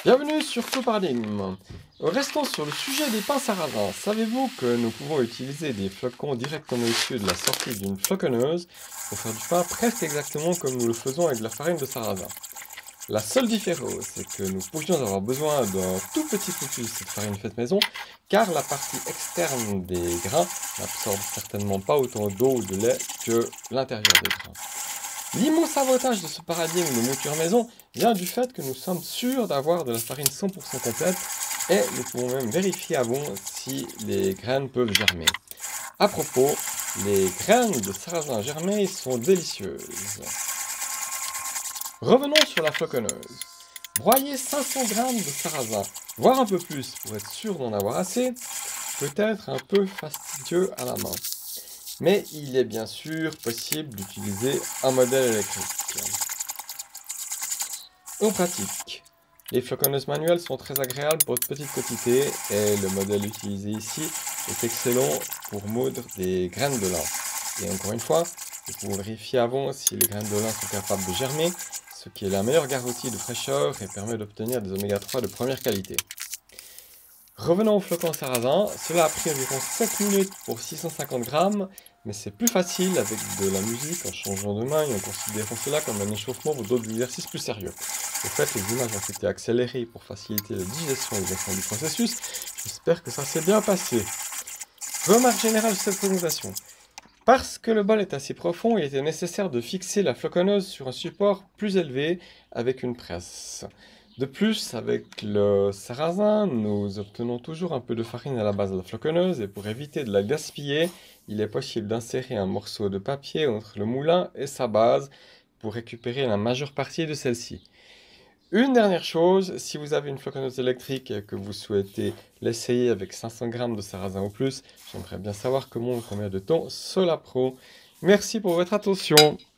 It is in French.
Bienvenue sur Faux Paradigme. Restons sur le sujet des pains sarrasins. Savez-vous que nous pouvons utiliser des flocons directement issus de la sortie d'une floconneuse pour faire du pain presque exactement comme nous le faisons avec de la farine de sarrasin? La seule différence, c'est que nous pourrions avoir besoin d'un tout petit peu plus de cette farine faite maison, car la partie externe des grains n'absorbe certainement pas autant d'eau ou de lait que l'intérieur des grains. L'immense avantage de ce paradigme de mouture maison vient du fait que nous sommes sûrs d'avoir de la farine 100% complète et nous pouvons même vérifier avant si les graines peuvent germer. À propos, les graines de sarrasin germées sont délicieuses. Revenons sur la floconneuse. Broyer 500 g de sarrasin, voire un peu plus pour être sûr d'en avoir assez, peut être un peu fastidieux à la main. Mais il est bien sûr possible d'utiliser un modèle électrique. En pratique, les floconneuses manuelles sont très agréables pour de petites quantités et le modèle utilisé ici est excellent pour moudre des graines de lin. Et encore une fois, vous pouvez vérifier avant si les graines de lin sont capables de germer, ce qui est la meilleure garantie de fraîcheur et permet d'obtenir des oméga 3 de première qualité. Revenons au flocon sarrasin, cela a pris environ 7 minutes pour 650 grammes, mais c'est plus facile avec de la musique en changeant de main et en considérant cela comme un échauffement ou d'autres exercices plus sérieux. Au fait, les images ont été accélérées pour faciliter la digestion et l'exaction du processus. J'espère que ça s'est bien passé. Remarque générale de cette présentation. Parce que le bol est assez profond, il était nécessaire de fixer la floconneuse sur un support plus élevé avec une presse. De plus, avec le sarrasin, nous obtenons toujours un peu de farine à la base de la floconneuse et pour éviter de la gaspiller, il est possible d'insérer un morceau de papier entre le moulin et sa base pour récupérer la majeure partie de celle-ci. Une dernière chose, si vous avez une floconneuse électrique et que vous souhaitez l'essayer avec 500 g de sarrasin ou plus, j'aimerais bien savoir combien de temps cela prend. Merci pour votre attention.